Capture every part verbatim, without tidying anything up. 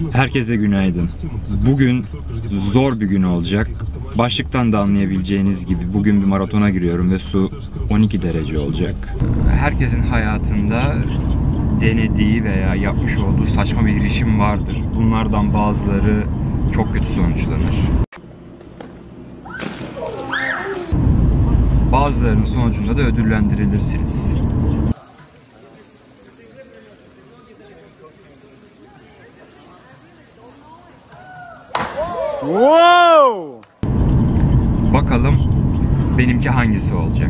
Herkese günaydın. Bugün zor bir gün olacak. Başlıktan da anlayabileceğiniz gibi bugün bir maratona giriyorum ve su on iki derece olacak. Herkesin hayatında denediği veya yapmış olduğu saçma bir girişim vardır. Bunlardan bazıları çok kötü sonuçlanır. Bazılarının sonucunda da ödüllendirilirsiniz. Wow! Bakalım benimki hangisi olacak?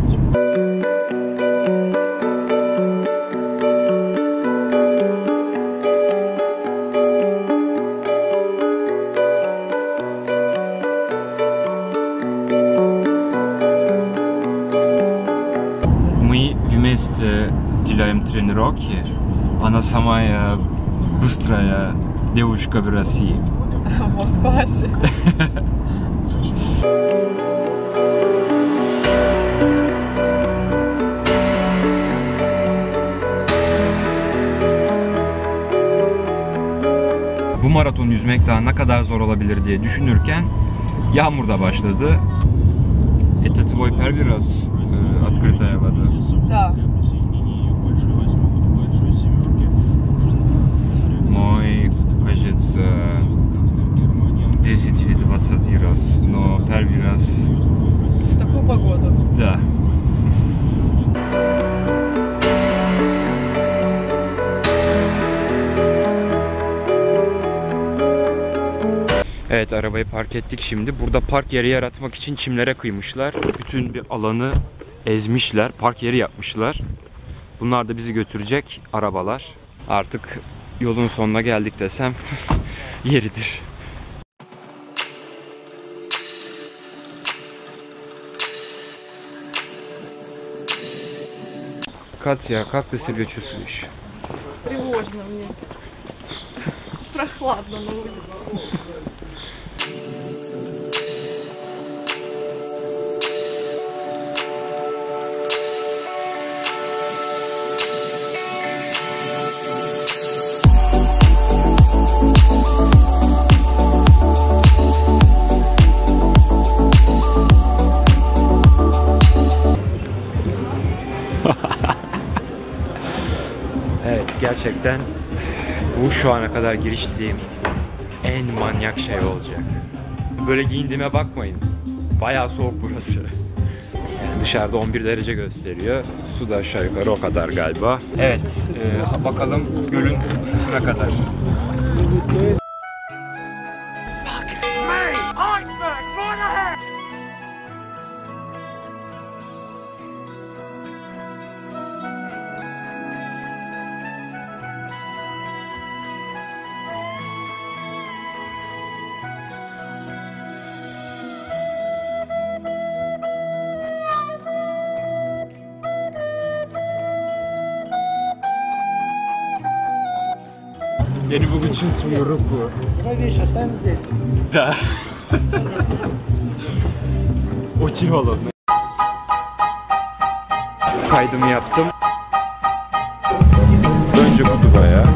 Мы вместе делаем тренировки. Она самая быстрая девушка в России. Вот в классе. Bu maraton yüzmek daha ne kadar zor olabilir diye düşünürken yağmur da başladı. Это твой первый раз открытая вода? Да. Мой, кажется, десять или двадцать раз, но первый раз... В такую погоду? Да. Evet, arabayı park ettik şimdi. Burada park yeri yaratmak için çimlere kıymışlar. Bütün bir alanı ezmişler. Park yeri yapmışlar. Bunlar da bizi götürecek arabalar. Artık yolun sonuna geldik desem yeridir. Катя, как ты себя чувствуешь? Тревожно мне. Прохладно на улице. Evet, gerçekten bu şu ana kadar giriştiğim en manyak şey olacak. Böyle giyindiğime bakmayın. Bayağı soğuk burası. Yani dışarıda on bir derece gösteriyor. Su da aşağı yukarı o kadar galiba. Evet, e, bakalım gölün ısısına kadar. Я не могу чувствовать руку. Давай вещи оставим здесь. Да. Очень холодно. Kaydımı yaptım. Önce bu Dubai'ye.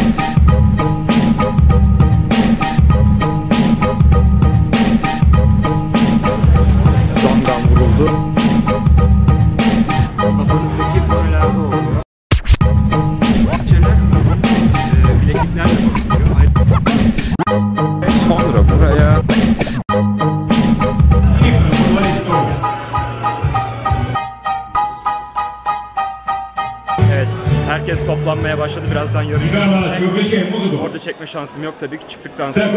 Damdan vuruldu. Kafanızdaki böylerde oldu. Bilekliklerle bakılıyor. Sonra buraya evet, herkes toplanmaya başladı. Birazdan yarış olacak. Orada çekme şansım yok tabii ki çıktıktan sonra.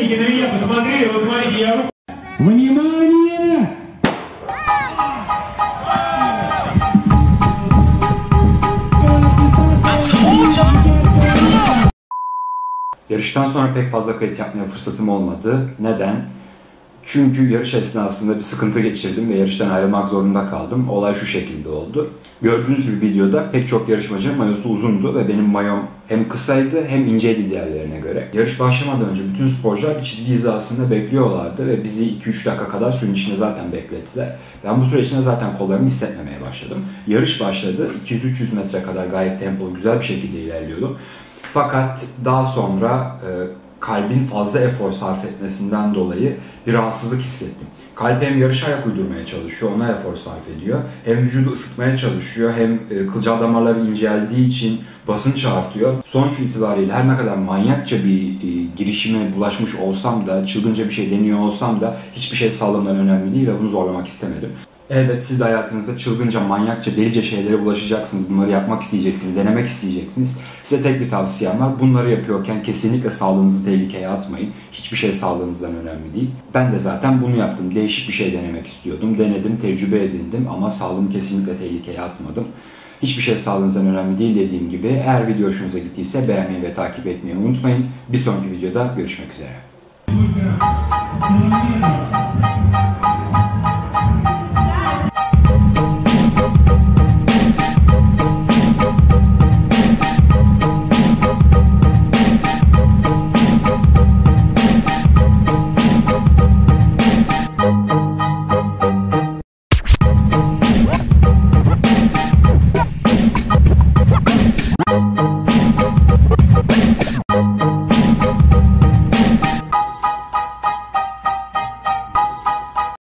Yarıştan sonra pek fazla kayıt yapmaya fırsatım olmadı. Neden? Çünkü yarış esnasında bir sıkıntı geçirdim ve yarıştan ayrılmak zorunda kaldım. Olay şu şekilde oldu. Gördüğünüz gibi videoda pek çok yarışmacının mayosu uzundu ve benim mayom hem kısaydı hem inceydi diğerlerine göre. Yarış başlamadan önce bütün sporcular bir çizgi hizasında bekliyorlardı ve bizi iki üç dakika kadar suyun içinde zaten beklettiler. Ben bu süre içinde zaten kollarımı hissetmemeye başladım. Yarış başladı. iki yüz üç yüz metre kadar gayet tempolu, güzel bir şekilde ilerliyordum. Fakat daha sonra e, kalbin fazla efor sarf etmesinden dolayı bir rahatsızlık hissettim. Kalp hem yarışa ayak uydurmaya çalışıyor, ona efor sarf ediyor. Hem vücudu ısıtmaya çalışıyor, hem e, kılcal damarları inceldiği için basınç artıyor. Sonuç itibariyle her ne kadar manyakça bir e, girişime bulaşmış olsam da, çılgınca bir şey deniyor olsam da hiçbir şey sağlığımdan önemli değil ve bunu zorlamak istemedim. Elbette siz de hayatınızda çılgınca, manyakça, delice şeylere bulaşacaksınız. Bunları yapmak isteyeceksiniz, denemek isteyeceksiniz. Size tek bir tavsiyem var. Bunları yapıyorken kesinlikle sağlığınızı tehlikeye atmayın. Hiçbir şey sağlığınızdan önemli değil. Ben de zaten bunu yaptım. Değişik bir şey denemek istiyordum. Denedim, tecrübe edindim ama sağlığımı kesinlikle tehlikeye atmadım. Hiçbir şey sağlığınızdan önemli değil dediğim gibi. Eğer video hoşunuza gittiyse beğenmeyi ve takip etmeyi unutmayın. Bir sonraki videoda görüşmek üzere.